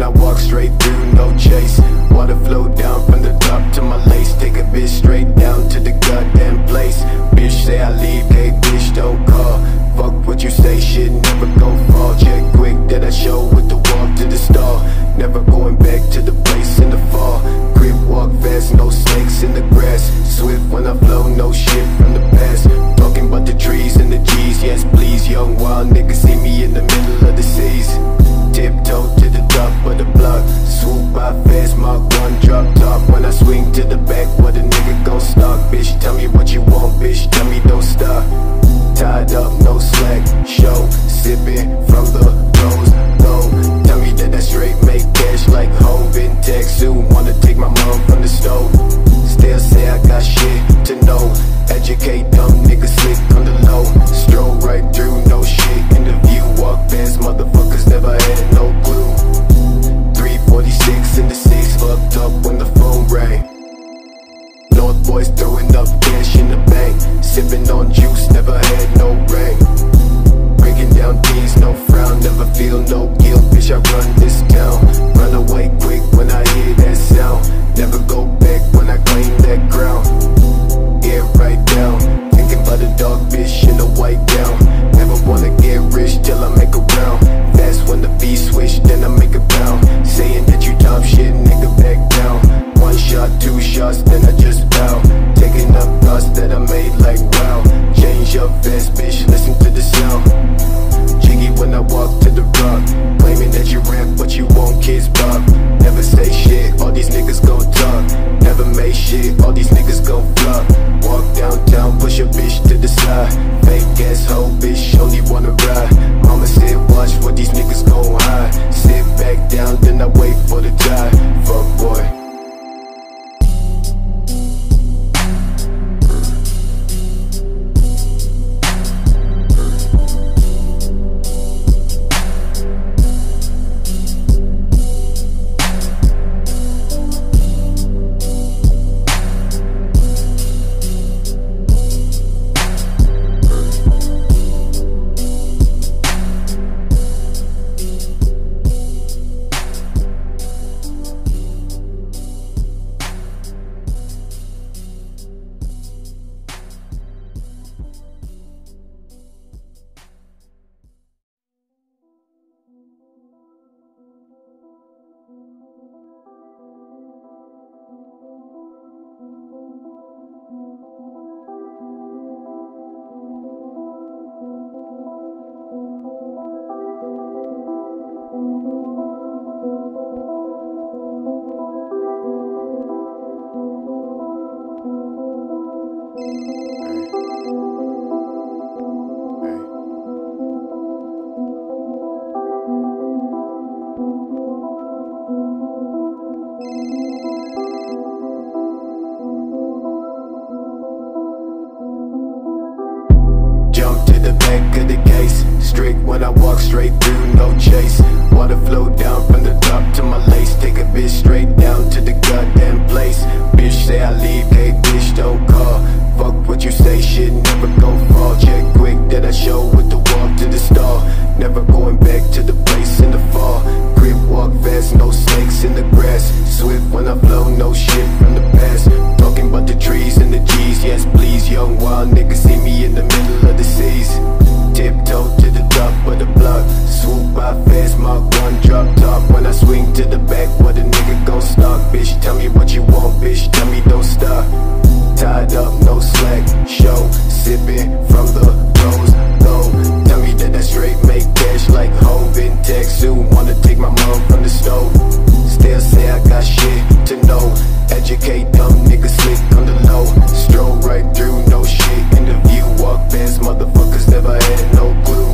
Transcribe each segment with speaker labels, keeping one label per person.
Speaker 1: when I walk straight through, no chase. Water flow down from the top to my lace. Take a bitch straight down to the goddamn place. Bitch say I leave, hey bitch don't call. Fuck what you say, shit never go fall. Check quick that I show with the walk to the stall. Never going back to the place in the fall. Grip walk fast, no snakes in the grass. Swift when I flow, no shit from the past. Talking about the trees and the G's, yes please. Young wild niggas see me in the middle of the seas. Tiptoe to the top of the block. Swoop by fast, Mark 1 drop top. When I swing to the back, what a nigga gon' stalk. Bitch, tell me what you want, bitch, tell me don't stop. Tied up, no slack, show. Sipping from the rose gold. Tell me that I straight make cash like Hov in Tex. Who wanna take my mom from the stove? Still say I got shit to know. Educate dumb niggas slick on the low. Stroll right through, no shit in the view. Walk past motherfuckers, never had no clue. 346 in the 6, fucked up when the phone rang. North boys throwing up cash in the bank. Sipping on juice, never had no rain. Breaking down things, no frown, never feel no guilt. Bitch, I run this town. Run away quick when I hear that sound. Never go back when I claim that ground. Yeah, right down. Thinking about a dog bitch in a white gown. Never wanna get rich till I make a round. That's when the beat switch, then I make a pound. Saying that you top shit, nigga, back down. 1 shot, 2 shots, then I just bow. Taking up thoughts that I made like wow. Change up fast, bitch, listen to the sound. Jiggy when I walk to the rock. Claiming that you rap what you want, kids pop. Never say shit, all these niggas gon' talk. Never make shit, all these niggas gon' flop. Walk downtown, push a bitch to the side. Fake ass hoe, bitch, only wanna ride. Mama said watch what these niggas gon' hide. Sit back down, then I wait for the tide. Fuck boy. When I walk straight through, no chase. Water flow down from the top to my lace. Take a bitch straight down to the goddamn place. Bitch say I leave, hey bitch don't call. Fuck what you say, shit never go fall. Check quick that I show with the walk to the stall. Never going back to the place in the fall. Grip walk fast, no snakes in the grass. Swift when I flow, no shit from the past. Talking about the trees and the G's, yes please. Young wild niggas see me in the middle of the seas. Tiptoe to the top of the block. Swoop by fast, Mark 1 drop top. When I swing to the back, what a nigga gon' stalk. Bitch, tell me what you want, bitch, tell me don't stop. Tied up, no slack, show. Sipping from the rose gold. Tell me that I straight make cash like Hov in Tex. Who wanna take my mom from the stove? Still say I got shit to know. Educate dumb niggas slick on the low. Stroll right through, no shit in the view. Walk past motherfuckers, never had no clue.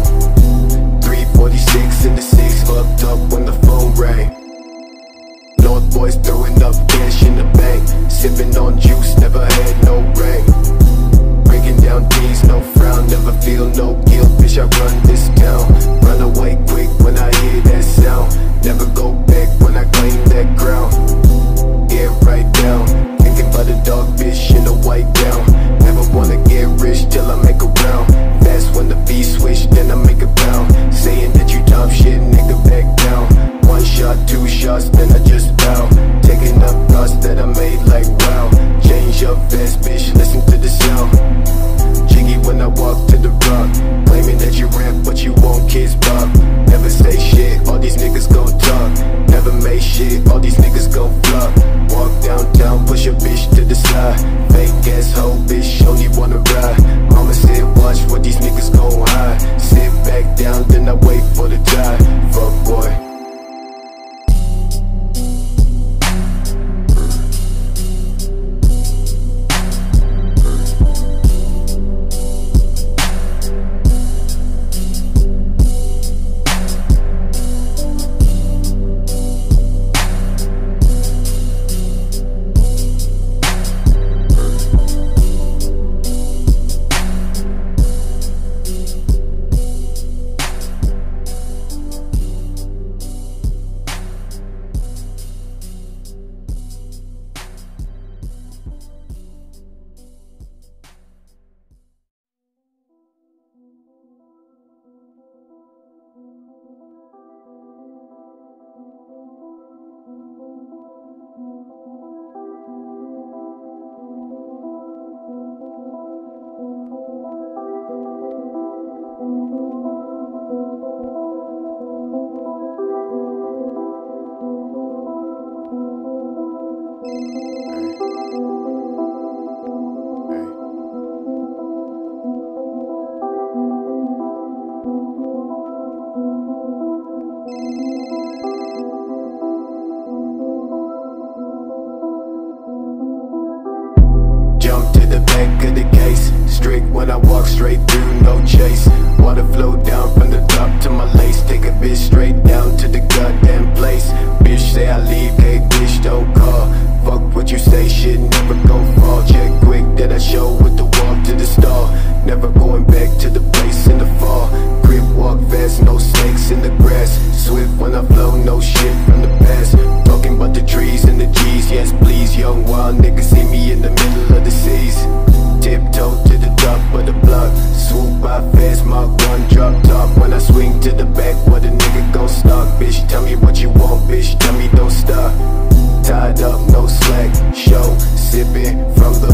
Speaker 1: 346 in the 6, fucked up when the phone rang. North boys throwing up cash in the bank. Sipping on juice, never had no rain. Breaking down things, no frown, never feel no guilt. Bitch, I run this town. Run away quick when I hear that sound. Never go back when I claim that ground. Yeah, right down. Thinking about a dog bitch in a white gown. Never wanna get rich till I make a round. That's when the beat switch, then I make a pound. Saying that you top shit, nigga, back down. 1 shot, 2 shots, then I just bow. Taking up thoughts that I made like wow. Change up fast, bitch, listen to the sound. Jiggy when I walk to the rock. Claiming that you rap, but you won't kiss pop. Never say shit, all these niggas gon' talk. Never make shit, all these niggas gon' flop. Walk downtown, push a bitch to the side. Fake ass hoe, bitch, only wanna ride. Mama said watch what these niggas gon' hide. Sit back down, then I wait for the tide. Fuck boy. Jump to the back of the case. Strict when I walk straight through, no chase. Water flow down from the top to my lace. Take a bitch straight down to the goddamn place. Bitch say I leave, hey bitch don't call. Fuck what you say, shit never gon' fall. Check quick that I show with the walk to the stall. Never going back to the place in the fall. Grip walk fast, no snakes in the grass. Swift when I flow, no shit from the past. Talking about the trees and the G's, yes please. Young wild niggas see me in the middle of the seas. Tiptoe to the top of the block. Swoop by fast, Mark 1, drop top. When I swing to the back, what a nigga gon' stop. Bitch, tell me what you want, bitch, tell me don't stop. Tied up, no slack, show, sipping from the